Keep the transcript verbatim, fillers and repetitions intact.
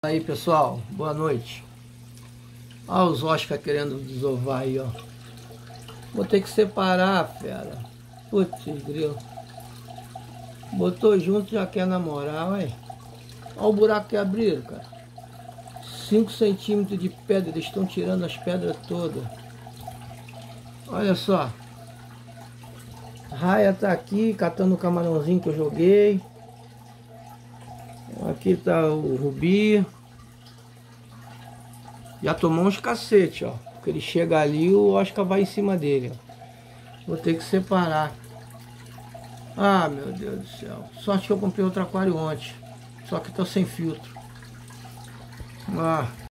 Aí pessoal, boa noite. Olha os Oscar querendo desovar aí, ó. Vou ter que separar, fera. Putz, grilo. Botou junto, já quer namorar, ué. Olha o buraco que abriram, cara. cinco centímetros de pedra, eles estão tirando as pedras todas. Olha só. Raia tá aqui, catando o camarãozinho que eu joguei. Aqui tá o Rubi. Já tomou uns cacete, ó. Porque ele chega ali, o Oscar vai em cima dele, ó. Vou ter que separar. Ah, meu Deus do céu. Sorte que eu comprei outro aquário ontem. Só que tá sem filtro. Ah.